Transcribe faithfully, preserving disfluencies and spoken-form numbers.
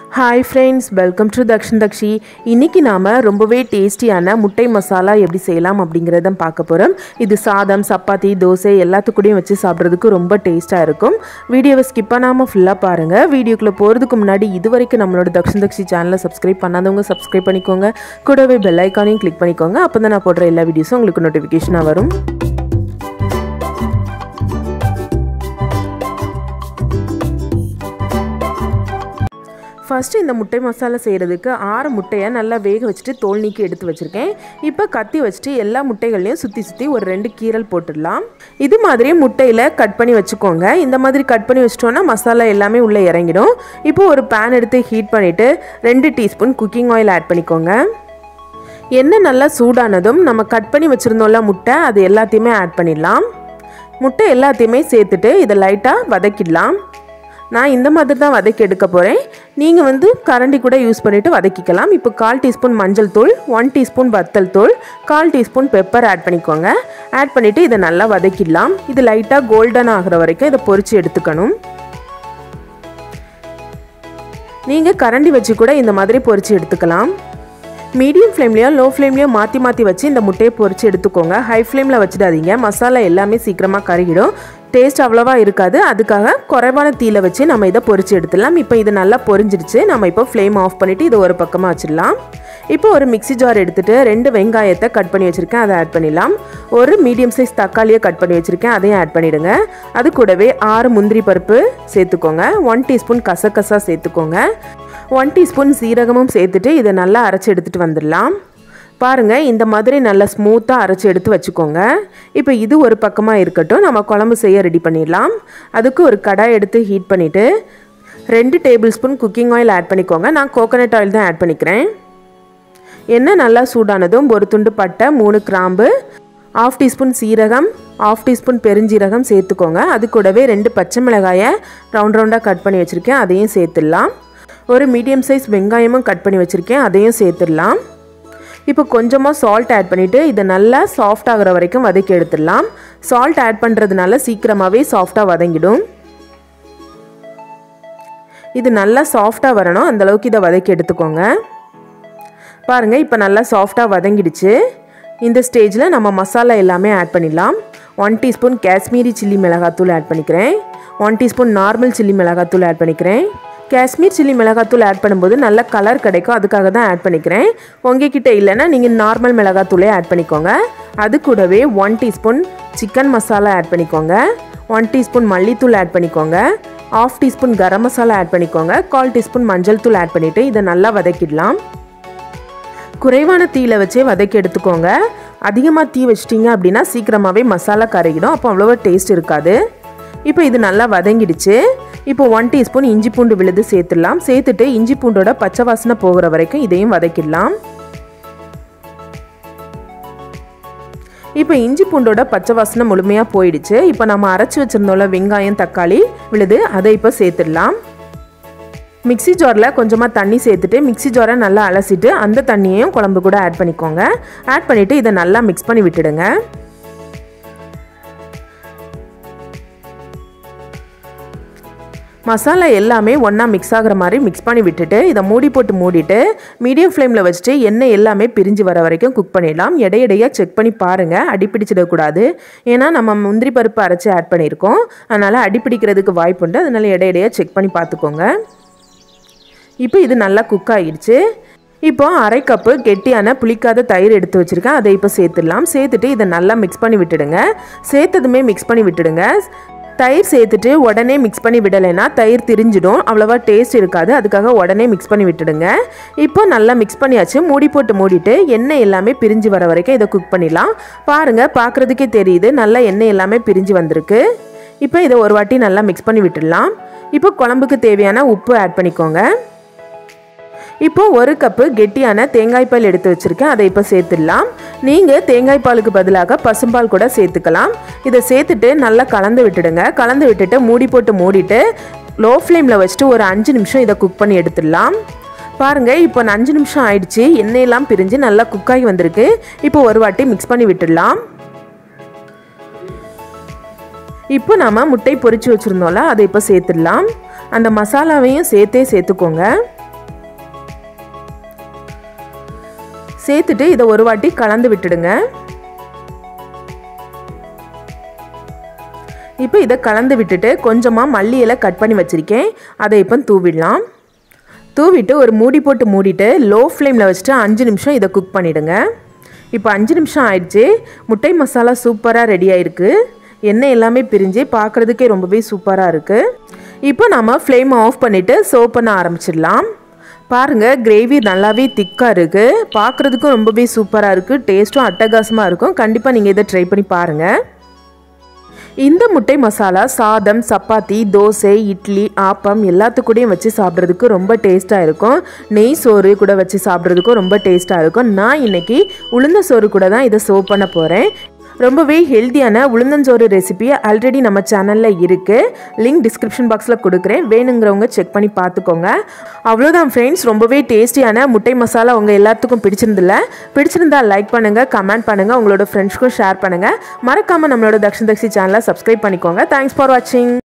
Hi friends, welcome to Dakshin Dakshi. இன்னைக்கு நாம ரொம்பவே டேஸ்டியான முட்டை மசாலா எப்படி செய்யலாம் அப்படிங்கறத பார்க்க போறோம். இது சாதம், சப்பாத்தி, தோசை எல்லாத்துக்கூடயும் வச்சு சாப்பிடுறதுக்கு ரொம்ப டேஸ்டா இருக்கும். வீடியோவை ஸ்கிப் பண்ணாம ஃபுல்லா பாருங்க. வீடியோக்குள்ள போறதுக்கு முன்னாடி இதுவரைக்கும் நம்மளோட Dakshin Dakshi சேனலை சப்ஸ்கிரைப் பண்ணாதவங்க சப்ஸ்கிரைப் பண்ணிக்கோங்க. கூடவே பெல் ஐகானையும் கிளிக் பண்ணிக்கோங்க. அப்பதான் நான் போடுற எல்லா வீடியோஸும் உங்களுக்கு நோட்டிஃபிகேஷனா வரும். ஃபர்ஸ்ட் இந்த முட்டை மசாலா செய்கிறதுக்கு ஆறு முட்டையை நல்லா வேக வச்சுட்டு தோல் நீக்கி எடுத்து வச்சுருக்கேன். இப்போ கத்தி வச்சுட்டு எல்லா முட்டைகளையும் சுற்றி சுற்றி ஒரு ரெண்டு கீரல் போட்டுடலாம். இது மாதிரி முட்டையில் கட் பண்ணி வச்சுக்கோங்க. இந்த மாதிரி கட் பண்ணி வச்சிட்டோன்னா மசாலா எல்லாமே உள்ளே இறங்கிடும். இப்போ ஒரு பேன் எடுத்து ஹீட் பண்ணிவிட்டு ரெண்டு டீஸ்பூன் குக்கிங் ஆயில் ஆட் பண்ணிக்கோங்க. எண்ணெய் நல்லா சூடானதும் நம்ம கட் பண்ணி வச்சுருந்தோம்ல முட்டை, அது எல்லாத்தையுமே ஆட் பண்ணிடலாம். முட்டை எல்லாத்தையுமே சேர்த்துட்டு இதை லைட்டாக வதக்கிடலாம். நான் இந்த மாதிரி தான் வதக்கி எடுக்க போகிறேன். நீங்கள் வந்து கரண்டி கூட யூஸ் பண்ணிவிட்டு வதக்கிக்கலாம். இப்போ கால் டீஸ்பூன் மஞ்சள் தூள், ஒன் டீஸ்பூன் வத்தல் தூள், கால் டீஸ்பூன் பெப்பர் ஆட் பண்ணிக்கோங்க. ஆட் பண்ணிவிட்டு இதை நல்லா வதக்கிடலாம். இது லைட்டாக கோல்டன் ஆகிற வரைக்கும் இதை பொரித்து எடுத்துக்கணும். நீங்கள் கரண்டி வச்சு கூட இந்த மாதிரி பொரித்து எடுத்துக்கலாம். மீடியம் ஃப்ளேம்லையோ லோ ஃப்ளேம்லையோ மாற்றி மாற்றி வச்சு இந்த முட்டையை பொரித்து எடுத்துக்கோங்க. ஹை ஃப்ளேமில் வச்சுடாதீங்க, மசாலா எல்லாமே சீக்கிரமாக கருகிடும், டேஸ்ட் அவ்வளோவா இருக்காது. அதுக்காக குறைவான தீயில வச்சு நம்ம இதை பொரித்து எடுத்துடலாம். இப்போ இது நல்லா பொரிஞ்சிடுச்சு. நம்ம இப்போ ஃப்ளேம் ஆஃப் பண்ணிவிட்டு இதை ஒரு பக்கமாக வச்சிடலாம். இப்போ ஒரு மிக்சி ஜார் எடுத்துகிட்டு ரெண்டு வெங்காயத்தை கட் பண்ணி வச்சுருக்கேன், அதை ஆட் பண்ணிடலாம். ஒரு மீடியம் சைஸ் தக்காளியை கட் பண்ணி வச்சுருக்கேன், அதையும் ஆட் பண்ணிவிடுங்க. அது கூடவே ஆறு முந்திரி பருப்பு சேர்த்துக்கோங்க. ஒன் டீஸ்பூன் கசகசா சேர்த்துக்கோங்க. ஒன் டீஸ்பூன் சீரகமும் சேர்த்துட்டு இதை நல்லா அரைச்சி எடுத்துகிட்டு வந்துடலாம். பாருங்கள், இந்த மாதிரி நல்லா ஸ்மூத்தாக அரைச்சி எடுத்து வச்சுக்கோங்க. இப்போ இது ஒரு பக்கமாக இருக்கட்டும். நம்ம குழம்பு செய்ய ரெடி பண்ணிடலாம். அதுக்கு ஒரு கடாய் எடுத்து ஹீட் பண்ணிவிட்டு ரெண்டு tablespoon cooking oil add பண்ணிக்கோங்க. நான் கோகோனட் ஆயில் தான் ஆட் பண்ணிக்கிறேன். எண்ணெய் நல்லா சூடானதும் ஒரு துண்டு பட்டை, மூணு கிராம்பு, ஆஃப் டீஸ்பூன் சீரகம், ஆஃப் டீஸ்பூன் பெருஞ்சீரகம் சேர்த்துக்கோங்க. அது கூடவே ரெண்டு பச்சை மிளகாயை ரவுண்ட் ரவுண்டாக கட் பண்ணி வச்சுருக்கேன், அதையும் சேர்த்துடலாம். ஒரு மீடியம் சைஸ் வெங்காயமும் கட் பண்ணி வச்சுருக்கேன், அதையும் சேர்த்துடலாம். இப்போ கொஞ்சமாக சால்ட் ஆட் பண்ணிவிட்டு இதை நல்லா சாஃப்ட் ஆகிற வரைக்கும் வதக்கி எடுத்துடலாம். சால்ட் ஆட் பண்ணுறதுனால சீக்கிரமாகவே சாஃப்டாக வதங்கிடும். இது நல்லா சாஃப்டாக வரணும், அந்தளவுக்கு இதை வதக்கி எடுத்துக்கோங்க. பாருங்கள், இப்போ நல்லா சாஃப்டாக வதங்கிடுச்சு. இந்த ஸ்டேஜில் நம்ம மசாலா எல்லாமே ஆட் பண்ணிடலாம். ஒன் டீஸ்பூன் காஷ்மீரி சில்லி மிளகாத்தூள் ஆட் பண்ணிக்கிறேன். ஒன் டீஸ்பூன் நார்மல் சில்லி மிளகாத்தூள் ஆட் பண்ணிக்கிறேன். காஷ்மீர் சில்லி மிளகாத்தூள் ஆட் பண்ணும்போது நல்ல கலர் கிடைக்கும், அதுக்காக தான் ஆட் பண்ணிக்கிறேன். உங்ககிட்ட இல்லைன்னா நீங்கள் நார்மல் மிளகாத்தூளே ஆட் பண்ணிக்கோங்க. அது கூடவே one teaspoon chicken masala add பண்ணிக்கோங்க. ஒன் டீஸ்பூன் மல்லித்தூள் ஆட் பண்ணிக்கோங்க. Half teaspoon garam masala add பண்ணிக்கோங்க. கால் டீஸ்பூன் மஞ்சள் தூள் ஆட் பண்ணிவிட்டு இதை நல்லா வதக்கிடலாம். குறைவான தீயில வச்சே வதக்கி எடுத்துக்கோங்க. அதிகமாக தீ வச்சிட்டிங்க அப்படின்னா சீக்கிரமாகவே மசாலா கரையிடும், அப்போ அவ்வளோவா டேஸ்ட் இருக்காது. இப்போ இது நல்லா வதங்கிடுச்சு. இப்போ ஒன் டீஸ்பூன் இஞ்சி பூண்டு விழுது சேர்த்துடலாம். சேர்த்துட்டு இஞ்சி பூண்டோட பச்சை வாசனை போகிற வரைக்கும் இதையும் வதக்கிடலாம். இப்போ இஞ்சி பூண்டோட பச்சை வாசனை முழுமையாக போயிடுச்சு. இப்போ நம்ம அரைச்சி வச்சுருந்தோம்ல வெங்காயம், தக்காளி விழுது, அதை இப்போ சேர்த்துடலாம். மிக்சி ஜாரில் கொஞ்சமாக தண்ணி சேர்த்துட்டு மிக்சி ஜாரை நல்லா அலசிட்டு அந்த தண்ணியையும் குழம்பு கூட ஆட் பண்ணிக்கோங்க. ஆட் பண்ணிவிட்டு இதை நல்லா மிக்ஸ் பண்ணி விட்டுடுங்க. மசாலா எல்லாமே ஒன்றா மிக்ஸ் ஆகிற மாதிரி மிக்ஸ் பண்ணி விட்டுட்டு இதை மூடி போட்டு மூடிட்டு மீடியம் ஃப்ளேமில் வச்சுட்டு எண்ணெய் எல்லாமே பிரிஞ்சு வர வரைக்கும் குக் பண்ணிடலாம். இடையிடையாக செக் பண்ணி பாருங்கள், அடிப்பிடிச்சிடக்கூடாது. ஏன்னா நம்ம முந்திரி பருப்பு அரைச்சி ஆட் பண்ணியிருக்கோம், அதனால் அடிப்பிடிக்கிறதுக்கு வாய்ப்புண்டு. அதனால் இடையிடையாக செக் பண்ணி பார்த்துக்கோங்க. இப்போ இது நல்லா குக் ஆகிடுச்சு. இப்போ அரை கப்பு கெட்டியான புளிக்காத தயிர் எடுத்து வச்சுருக்கேன், அதை இப்போ சேர்த்துடலாம். சேர்த்துட்டு இதை நல்லா மிக்ஸ் பண்ணி விட்டுடுங்க. சேர்த்ததுமே மிக்ஸ் பண்ணி விட்டுடுங்க. தயிர் சேர்த்துட்டு உடனே மிக்ஸ் பண்ணி விடலைன்னா தயிர் திரிஞ்சிடும், அவ்வளோவா டேஸ்ட் இருக்காது. அதுக்காக உடனே மிக்ஸ் பண்ணி விட்டுடுங்க. இப்போ நல்லா மிக்ஸ் பண்ணியாச்சு. மூடி போட்டு மூடிட்டு எண்ணெய் எல்லாமே பிரிஞ்சு வர வரைக்கும் இதை குக் பண்ணிடலாம். பாருங்கள், பார்க்குறதுக்கே தெரியுது நல்லா எண்ணெய் எல்லாமே பிரிஞ்சு வந்திருக்கு. இப்போ இதை ஒரு வாட்டி நல்லா மிக்ஸ் பண்ணி விட்டுடலாம். இப்போ குழம்புக்கு தேவையான உப்பு ஆட் பண்ணிக்கோங்க. இப்போது ஒரு கப்பு கெட்டியான தேங்காய் பால் எடுத்து வச்சுருக்கேன், அதை இப்போ சேர்த்துடலாம். நீங்கள் தேங்காய் பாலுக்கு பதிலாக பசும்பால் கூட சேர்த்துக்கலாம். இதை சேர்த்துட்டு நல்லா கலந்து விட்டுடுங்க. கலந்து விட்டுட்டு மூடி போட்டு மூடிட்டு லோ ஃப்ளேமில் வச்சுட்டு ஒரு அஞ்சு நிமிஷம் இதை குக் பண்ணி எடுத்துடலாம். பாருங்கள், இப்போ அஞ்சு நிமிஷம் ஆயிடுச்சு. எண்ணெயெல்லாம் பிரிஞ்சு நல்லா குக்காகி வந்திருக்கு. இப்போ ஒரு வாட்டி மிக்ஸ் பண்ணி விட்டுடலாம். இப்போ நம்ம முட்டை பொரிச்சு வச்சுருந்தோம்ல, அதை இப்போ சேர்த்துடலாம். அந்த மசாலாவையும் சேர்த்தே சேர்த்துக்கோங்க. சேர்த்துட்டு இதை ஒரு வாட்டி கலந்து விட்டுடுங்க. இப்போ இதை கலந்து விட்டுட்டு கொஞ்சமாக மல்லி இலை கட் பண்ணி வச்சுருக்கேன், அதை இப்போ தூவிடலாம். தூவிட்டு ஒரு மூடி போட்டு மூடிட்டு லோ ஃப்ளேமில் வச்சுட்டு அஞ்சு நிமிஷம் இதை குக் பண்ணிவிடுங்க. இப்போ அஞ்சு நிமிஷம் ஆயிடுச்சு. முட்டை மசாலா சூப்பராக ரெடி ஆகிருக்கு. எண்ணெய் எல்லாமே பிரிஞ்சு பார்க்குறதுக்கே ரொம்பவே சூப்பராக இருக்குது. இப்போ நம்ம ஃப்ளேமை ஆஃப் பண்ணிவிட்டு சர்வ் பண்ண ஆரம்பிச்சிடலாம். பாருங்கள், கிரேவி நல்லாவே திக்காக இருக்குது. பார்க்குறதுக்கும் ரொம்பவே சூப்பராக இருக்குது. டேஸ்ட்டும் அட்டகாசமாக இருக்கும். கண்டிப்பாக நீங்கள் இதை ட்ரை பண்ணி பாருங்கள். இந்த முட்டை மசாலா சாதம், சப்பாத்தி, தோசை, இட்லி, ஆப்பம் எல்லாத்துக்கூடையும் வச்சு சாப்பிட்றதுக்கு ரொம்ப டேஸ்ட்டாக இருக்கும். நெய் சோறு கூட வச்சு சாப்பிட்றதுக்கும் ரொம்ப டேஸ்ட்டாக இருக்கும். நான் இன்றைக்கி உளுந்த சோறு கூட தான் இதை சர்வ் பண்ண போகிறேன். ரொம்பவே ஹெல்த்தியான உளுந்தஞ்சோறு ரெசிபி ஆல்ரெடி நம்ம சேனலில் இருக்குது. லிங்க் டிஸ்கிரிப்ஷன் பாக்ஸில் கொடுக்குறேன், வேணுங்கிறவங்க செக் பண்ணி பார்த்துக்கோங்க. அவ்வளோதான் ஃப்ரெண்ட்ஸ், ரொம்பவே டேஸ்டியான முட்டை மசாலா உங்கள் எல்லாத்துக்கும் பிடிச்சிருந்தில்ல? பிடிச்சிருந்தால் லைக் பண்ணுங்கள், கமெண்ட் பண்ணுங்கள், உங்களோட ஃப்ரெண்ட்ஸ்க்கும் ஷேர் பண்ணுங்கள். மறக்காமல் நம்மளோட தக்ஷன் தக்ஷி சேனலை சப்ஸ்கிரைப் பண்ணிக்கோங்க. தேங்க்ஸ் ஃபார் வாட்சிங்.